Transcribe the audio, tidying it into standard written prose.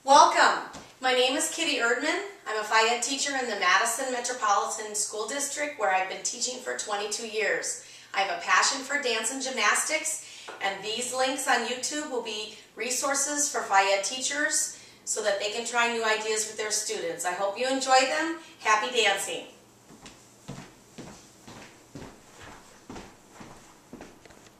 Welcome. My name is Kitty Erdman. I'm a Phi Ed teacher in the Madison Metropolitan School District where I've been teaching for 22 years. I have a passion for dance and gymnastics, and these links on YouTube will be resources for Phi Ed teachers so that they can try new ideas with their students. I hope you enjoy them. Happy dancing.